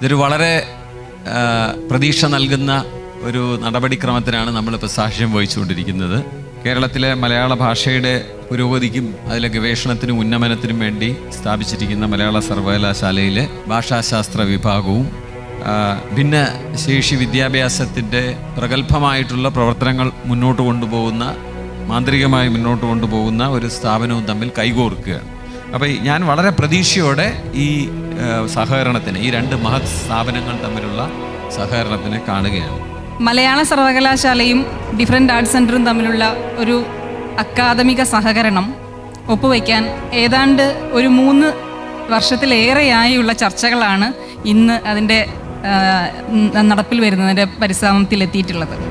ഇതൊരു വളരെ പ്രതീക്ഷ നൽകുന്ന ഒരു നടപടിക്രമത്തിനാണ് നമ്മളിപ്പോൾ സാക്ഷ്യം വഹിച്ചുകൊണ്ടിരിക്കുന്നത്. കേരളത്തിലെ മലയാള ഭാഷയുടെ പുരോഗതിക്കും അതിലെ ഗവേഷണത്തിനും ഉന്നമനത്തിനും വേണ്ടി സ്ഥാപിച്ചിരിക്കുന്ന മലയാള സർവകലാശാലയിലെ ഭാഷാശാസ്ത്ര വിഭാഗവും ഭിന്നശേഷി വിദ്യാഭ്യാസത്തിൻ്റെ പ്രഗത്ഭമായിട്ടുള്ള പ്രവർത്തനങ്ങൾ മുന്നോട്ട് കൊണ്ടുപോകുന്ന, മാന്ത്രികമായി മുന്നോട്ട് കൊണ്ടുപോകുന്ന ഒരു സ്ഥാപനവും തമ്മിൽ കൈകോർക്കുകയാണ്. അപ്പോൾ ഞാൻ വളരെ പ്രതീക്ഷയോടെ ഈ സഹകരണത്തിന്, ഈ രണ്ട് മഹത് സ്ഥാപനങ്ങൾ തമ്മിലുള്ള സഹകരണത്തിനെ കാണുകയാണ്. മലയാള സർവകലാശാലയും ഡിഫറൻറ്റ് ആർട്സ് സെൻറ്ററും തമ്മിലുള്ള ഒരു അക്കാദമിക സഹകരണം ഒപ്പുവയ്ക്കാൻ ഏതാണ്ട് ഒരു 3 വർഷത്തിലേറെയായുള്ള ചർച്ചകളാണ് ഇന്ന് അതിൻ്റെ നടപ്പിൽ വരുന്നതിൻ്റെ പരിശ്രമത്തിലെത്തിയിട്ടുള്ളത്.